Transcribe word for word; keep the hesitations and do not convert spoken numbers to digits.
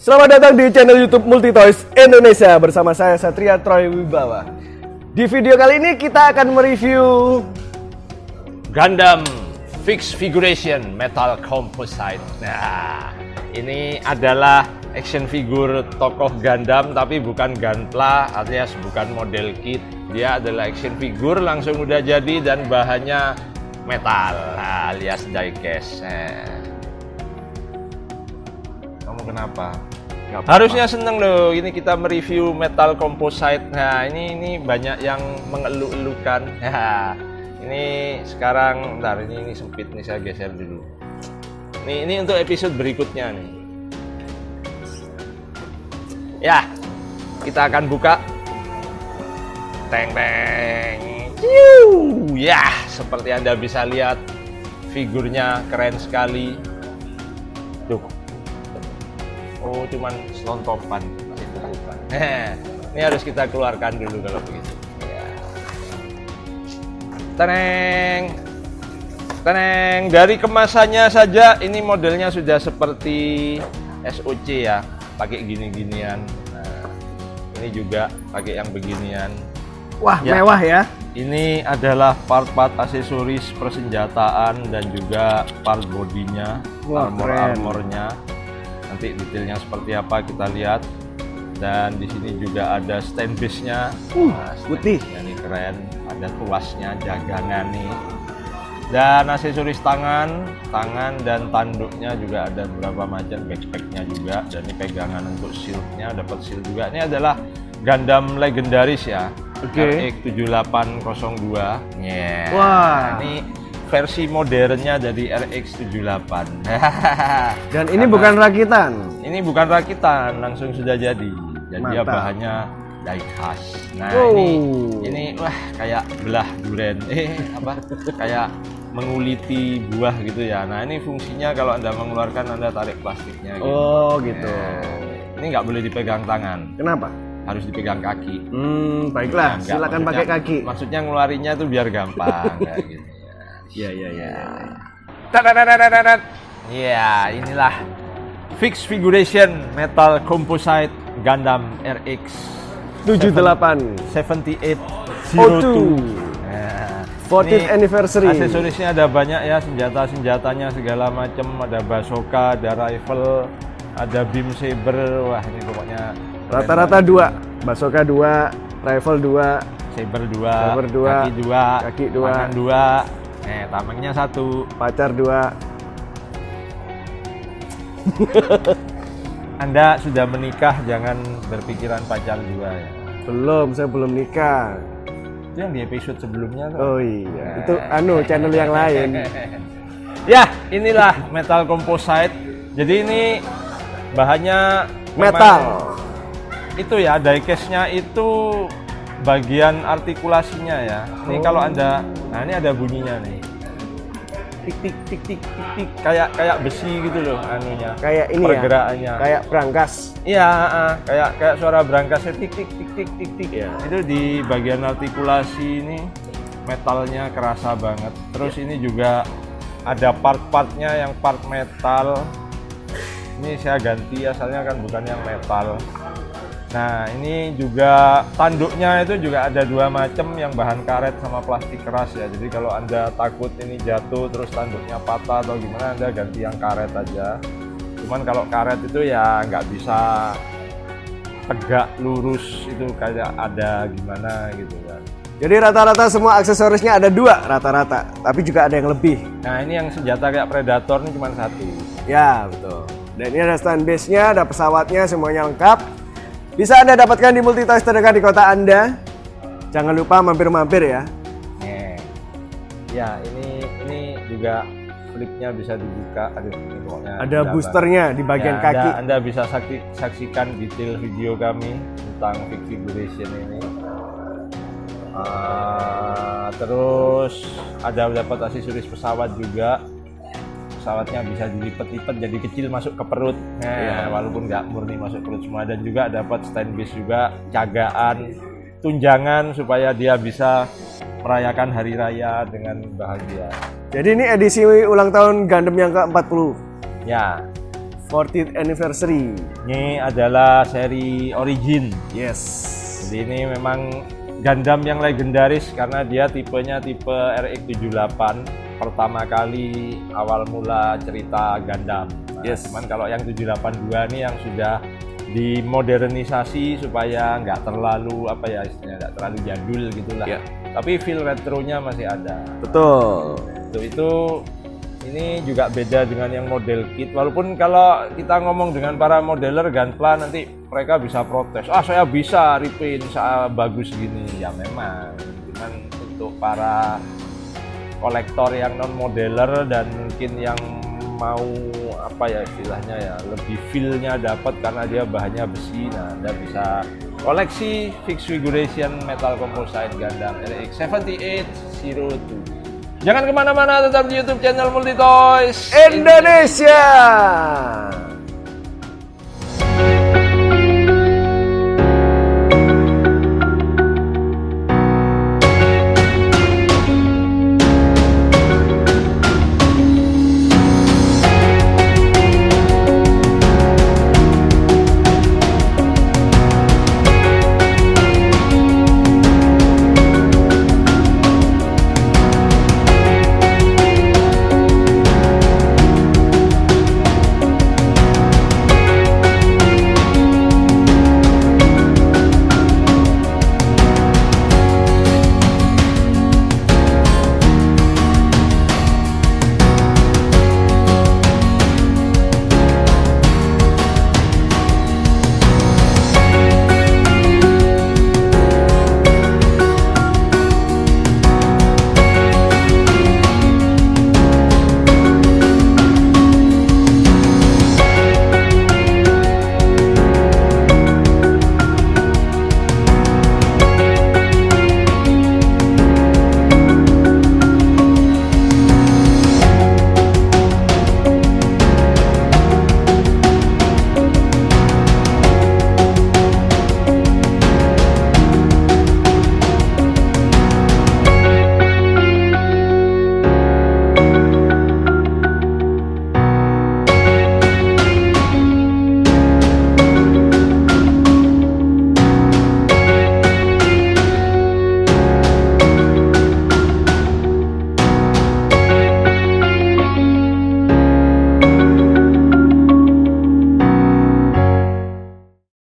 Selamat datang di channel YouTube Multitoys Indonesia bersama saya Satria Troy Wibawa. Di video kali ini kita akan mereview Gundam Fixed Figuration Metal Composite. Nah, ini adalah action figure tokoh Gundam tapi bukan Gunpla alias bukan model kit. Dia adalah action figure langsung udah jadi dan bahannya metal alias diecast. Nah. Kamu kenapa? Harusnya seneng loh, ini kita mereview metal composite. Nah ini ini banyak yang mengeluh-elukan. Nah, ini sekarang, bentar, ini, ini sempit nih, saya geser dulu. Nih, ini untuk episode berikutnya nih. Ya, kita akan buka. Teng teng. Ciu. Ya, seperti Anda bisa lihat, figurnya keren sekali. Tuh. Oh, cuman selontopan. Itu bukan. Ini harus kita keluarkan dulu kalau begitu. Ya. Teneng. Teneng. Dari kemasannya saja, ini modelnya sudah seperti S O C ya. Pakai gini-ginian. Nah, ini juga pakai yang beginian. Wah, ya. Mewah ya. Ini adalah part-part aksesoris persenjataan dan juga part bodinya, armor-armornya. Nanti detailnya seperti apa kita lihat. Dan di sini juga ada stand base-nya. Uh, nah, putih. Ini keren. Ada tuasnya, jagangan nih. Dan aksesoris tangan, tangan dan tanduknya juga ada beberapa macam, backpack-nya juga. Dan ini pegangan untuk shield-nya, dapat shield juga. Ini adalah Gundam legendaris ya. Oke. R X tujuh delapan nol dua. Yeah. Wah. Ini versi modernnya dari R X tujuh delapan. Dan ini bukan rakitan. Ini bukan rakitan, langsung sudah jadi. Dan dia Mantap. bahannya diecast. Nah, oh. ini ini wah kayak belah duren. Eh, apa? Kayak menguliti buah gitu ya. Nah, ini fungsinya kalau Anda mengeluarkan, Anda tarik plastiknya gitu. Oh, gitu. Nah, ini nggak boleh dipegang tangan. Kenapa? Harus dipegang kaki. Hmm, baiklah. Nah, silakan pakai kaki. Maksudnya ngeluarinnya tuh biar gampang kayak gitu. Iya, iya, iya. Ya, inilah Fixed Figuration Metal Composite Gundam R X tujuh delapan tujuh delapan oh nol dua. dua. Nah, fortieth anniversary. Aksesorisnya ada banyak ya, senjata-senjatanya segala macam, ada bazooka, ada rifle, ada beam saber. Wah, ini pokoknya Rata-rata dua, bazooka dua, rifle dua, saber dua, saber dua, kaki dua, kaki dua, tangan dua, eh tamengnya satu, pacar dua. Anda sudah menikah, jangan berpikiran pacar dua ya. Belum, saya belum nikah. Itu yang di episode sebelumnya kan? Oh iya, itu anu channel yang lain. Ya, inilah metal composite. Jadi ini bahannya Metal. Itu ya, diecast-nya itu bagian artikulasinya ya. Ini Oh. kalau Anda, nah ini ada bunyinya nih. Tik tik tik tik tik tik, kayak kayak besi gitu loh anunya. Kayak ini pergerakannya. ya. Kayak berangkas. Iya, uh, kayak kayak suara berangkasnya tik tik tik tik tik tik ya. Itu di bagian artikulasi ini metalnya kerasa banget. Terus ini juga ada part-partnya yang part metal. Ini saya ganti, asalnya kan bukan yang metal. Nah, ini juga tanduknya itu juga ada dua macam, yang bahan karet sama plastik keras ya. Jadi kalau Anda takut ini jatuh terus tanduknya patah atau gimana, Anda ganti yang karet aja. Cuman kalau karet itu ya nggak bisa tegak lurus, itu kayak ada gimana gitu kan. Jadi rata-rata semua aksesorisnya ada dua rata-rata, tapi juga ada yang lebih. Nah, ini yang senjata kayak Predator ini cuma satu. Ya, betul. Dan ini ada stand base-nya, ada pesawatnya, semuanya lengkap. Bisa Anda dapatkan di Multitoys terdekat di kota Anda. Jangan lupa mampir-mampir ya. Nih. Ya, ini ini juga flipnya bisa dibuka. Aduh, ini pokoknya Ada boosternya di bagian ya, kaki. Anda, anda bisa saksi, saksikan detail video kami tentang fixed figuration ini. Uh, terus ada dapat aksesoris pesawat juga. Pesawatnya bisa dilipat-lipat jadi kecil masuk ke perut. Nah, ya. Walaupun nggak murni masuk perut semua. Dan juga dapat stand base juga, cagaan, tunjangan supaya dia bisa merayakan hari raya dengan bahagia. Jadi ini edisi ulang tahun Gundam yang ke empat puluh. Ya, fortieth anniversary. Ini adalah seri Origin. Yes. Jadi ini memang Gundam yang legendaris karena dia tipenya tipe R X tujuh puluh delapan. Pertama kali awal mula cerita Gundam. Nah, Yes. Cuman kalau yang tujuh delapan dua ini yang sudah dimodernisasi supaya nggak terlalu apa ya istilahnya nggak terlalu jadul gitulah. Yeah. Tapi feel retronya masih ada. Betul. Itu itu ini juga beda dengan yang model kit. Walaupun kalau kita ngomong dengan para modeler Gunpla nanti mereka bisa protes. Ah saya bisa repaint saya bagus gini. Ya memang. Cuman untuk para kolektor yang non modeler dan mungkin yang mau apa ya istilahnya ya lebih feel-nya dapat karena dia bahannya besi. Nah, Anda bisa koleksi fixed figuration metal composite Gundam R X tujuh delapan nol dua. Jangan kemana-mana, tetap di YouTube channel Multitoys Indonesia.